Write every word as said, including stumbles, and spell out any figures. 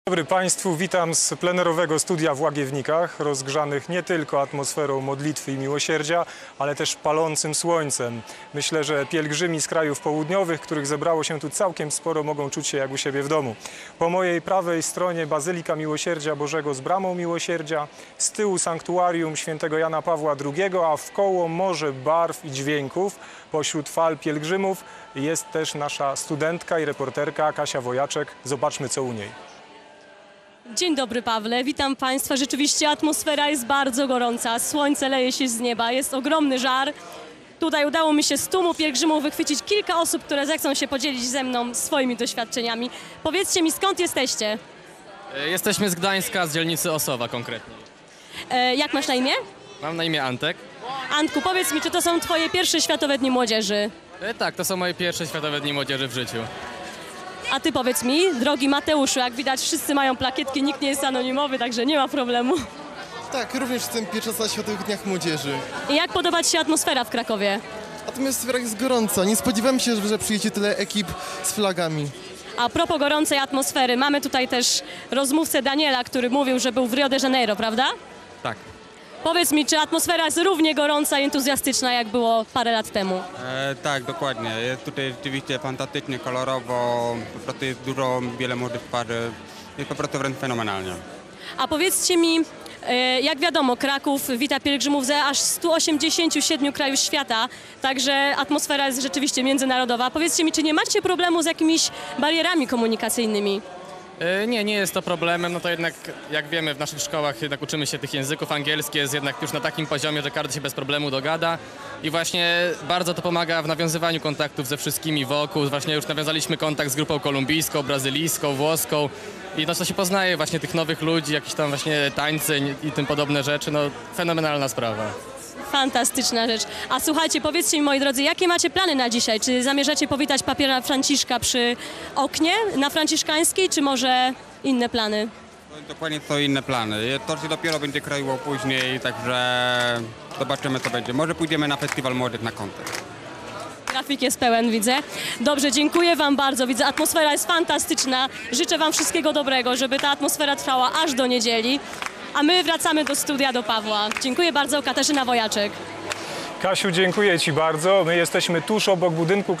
Dzień dobry Państwu, witam z plenerowego studia w Łagiewnikach, rozgrzanych nie tylko atmosferą modlitwy i miłosierdzia, ale też palącym słońcem. Myślę, że pielgrzymi z krajów południowych, których zebrało się tu całkiem sporo, mogą czuć się jak u siebie w domu. Po mojej prawej stronie Bazylika Miłosierdzia Bożego z Bramą Miłosierdzia, z tyłu sanktuarium świętego Jana Pawła drugiego, a wkoło morze barw i dźwięków. Pośród fal pielgrzymów jest też nasza studentka i reporterka Kasia Wojaczek. Zobaczmy, co u niej. Dzień dobry, Pawle, witam Państwa. Rzeczywiście atmosfera jest bardzo gorąca, słońce leje się z nieba, jest ogromny żar. Tutaj udało mi się z tłumu pielgrzymów wychwycić kilka osób, które zechcą się podzielić ze mną swoimi doświadczeniami. Powiedzcie mi, skąd jesteście? Jesteśmy z Gdańska, z dzielnicy Osowa konkretnie. E, jak masz na imię? Mam na imię Antek. Antku, powiedz mi, czy to są Twoje pierwsze Światowe Dni Młodzieży? E, tak, to są moje pierwsze Światowe Dni Młodzieży w życiu. A Ty powiedz mi, drogi Mateuszu, jak widać wszyscy mają plakietki, nikt nie jest anonimowy, także nie ma problemu. Tak, również jestem pierwszy na Światowych Dniach Młodzieży. I jak podoba Ci się atmosfera w Krakowie? Atmosfera jest gorąca. Nie spodziewałem się, że przyjedzie tyle ekip z flagami. A propos gorącej atmosfery, mamy tutaj też rozmówcę Daniela, który mówił, że był w Rio de Janeiro, prawda? Tak. Powiedz mi, czy atmosfera jest równie gorąca i entuzjastyczna, jak było parę lat temu? E, tak, dokładnie. Jest tutaj rzeczywiście fantastycznie, kolorowo, po prostu jest dużo, wiele młodych par, jest po prostu wręcz fenomenalnie. A powiedzcie mi, e, jak wiadomo, Kraków wita pielgrzymów ze aż stu osiemdziesięciu siedmiu krajów świata, także atmosfera jest rzeczywiście międzynarodowa. Powiedzcie mi, czy nie macie problemu z jakimiś barierami komunikacyjnymi? E, nie, nie jest to problemem, no to jednak, jak wiemy, w naszych szkołach jednak uczymy się tych języków. Angielski jest jednak już na takim poziomie, że każdy się bez problemu dogada. I właśnie bardzo to pomaga w nawiązywaniu kontaktów ze wszystkimi wokół. Właśnie już nawiązaliśmy kontakt z grupą kolumbijską, brazylijską, włoską. I no to się poznaje właśnie tych nowych ludzi, jakieś tam właśnie tańce i tym podobne rzeczy. No fenomenalna sprawa. Fantastyczna rzecz. A słuchajcie, powiedzcie mi, moi drodzy, jakie macie plany na dzisiaj? Czy zamierzacie powitać papieża Franciszka przy oknie na Franciszkańskiej, czy może inne plany? Dokładnie to inne plany. To się dopiero będzie kroiło później, także zobaczymy, co będzie. Może pójdziemy na Festiwal Młodych na koncert. Grafik jest pełen, widzę. Dobrze, dziękuję Wam bardzo. Widzę, atmosfera jest fantastyczna. Życzę Wam wszystkiego dobrego, żeby ta atmosfera trwała aż do niedzieli. A my wracamy do studia, do Pawła. Dziękuję bardzo, Katarzyna Wojaczek. Kasiu, dziękuję Ci bardzo. My jesteśmy tuż obok budynku